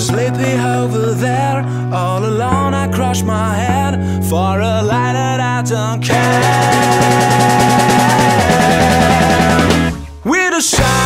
sleepy over there. All alone I crush my head for a light that I don't care. With a shine